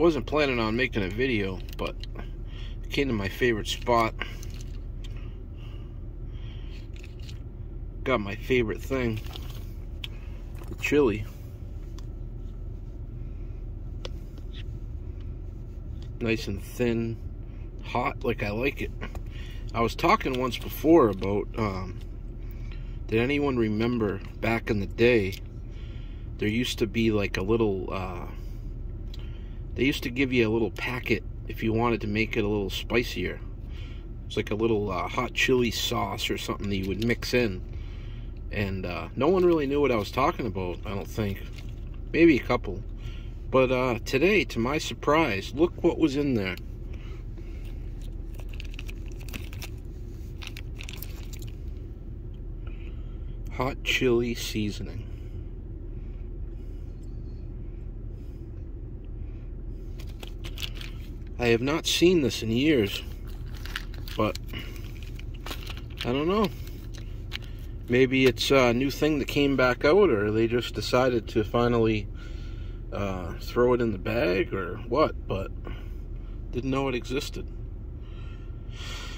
wasn't planning on making a video, but I came to my favorite spot. Got my favorite thing, the chili. Nice and thin, hot like I like it. I was talking once before about, did anyone remember back in the day, there used to be like a little, they used to give you a little packet if you wanted to make it a little spicier. It's like a little hot chili sauce or something that you would mix in. And no one really knew what I was talking about, I don't think. Maybe a couple. But today, to my surprise, look what was in there. Hot chili seasoning. I have not seen this in years, but I don't know. Maybe it's a new thing that came back out, or they just decided to finally throw it in the bag, or what, but didn't know it existed.